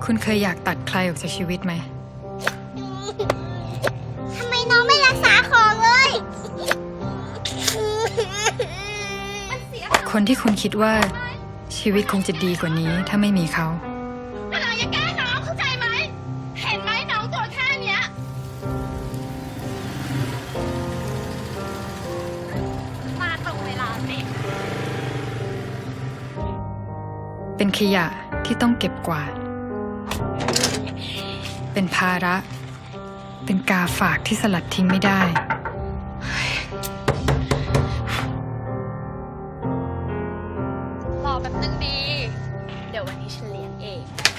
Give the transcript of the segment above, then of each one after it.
คุณเคยอยากตัดใครออกจากชีวิตไหมทำไมน้องไม่รักษาของเลยคนที่คุณคิดว่าชีวิตคงจะดีกว่านี้ถ้าไม่มีเขาเราอย่าแกล้งน้องเข้าใจไหมเห็นไหมน้องตัวแค่เนี้ยมาตรงเวลาสิเป็นขยะที่ต้องเก็บกวาดเป็นภาระเป็นกาฝากที่สลัดทิ้งไม่ได้รอแป๊บนึงดีเดี๋ยววันนี้ฉันเลี้ยงเอง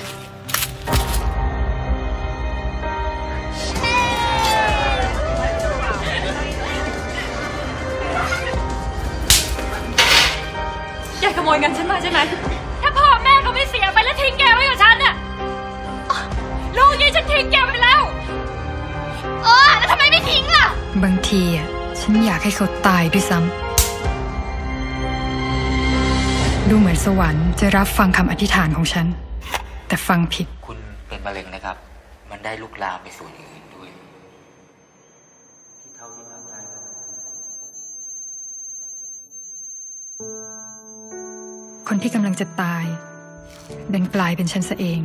แกขโมยเงินฉันมาใช่ไหมถ้าพ่อแม่เขาไม่เสียไปแล้วทิ้งแกไว้กับฉันน่ะลูกนี้ฉันทิ้งแกไปแล้วแล้วทำไมไม่ทิ้งล่ะบางทีฉันอยากให้เขาตายด้วยซ้ำดูเหมือนสวรรค์จะรับฟังคำอธิษฐานของฉันแต่ฟังผิดคุณเป็นมะเร็งนะครับมันได้ลุกลามไปส่วนอื่นด้วยที่เท่าที่ทำได้คนที่กำลังจะตายดันกลายเป็นฉันซะเอง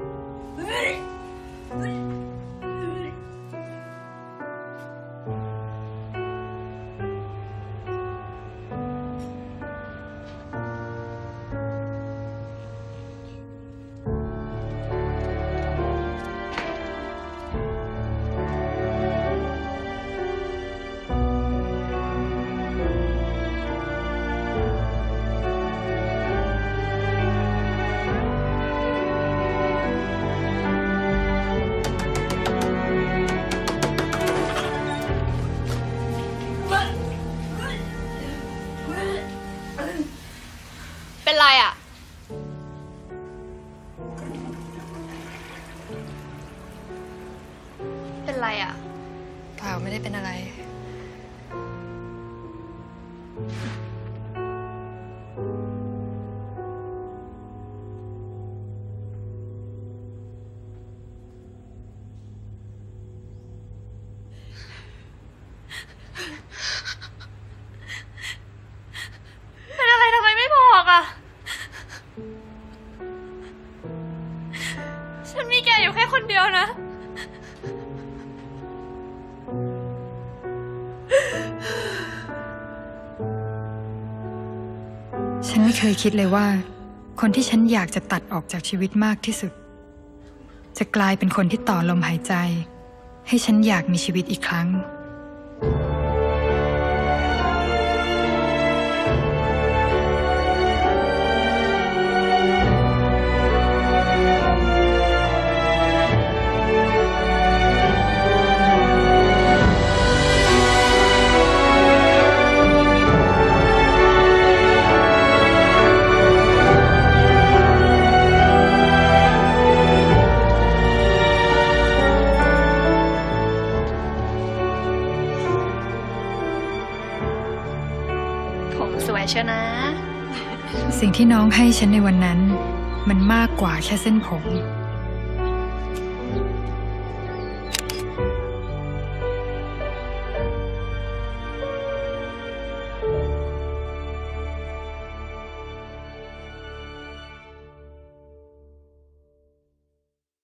เป็นไรอ่ะเป็นไรอ่ะเปล่าไม่ได้เป็นอะไรเป็นอะไรทำไมไม่บอกอ่ะฉันมีแกอยู่แค่คนเดียวนะฉันไม่เคยคิดเลยว่าคนที่ฉันอยากจะตัดออกจากชีวิตมากที่สุดจะกลายเป็นคนที่ต่อลมหายใจให้ฉันอยากมีชีวิตอีกครั้งผมสวยเชียวนะสิ่งที่น้องให้ฉันในวันนั้นมันมากกว่าแค่เส้นผม